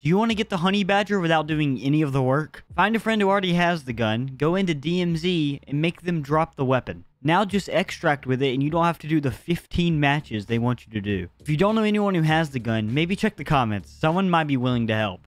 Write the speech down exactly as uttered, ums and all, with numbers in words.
Do you want to get the honey badger without doing any of the work? Find a friend who already has the gun, go into D M Z, and make them drop the weapon. Now just extract with it and you don't have to do the fifteen matches they want you to do. If you don't know anyone who has the gun, maybe check the comments. Someone might be willing to help.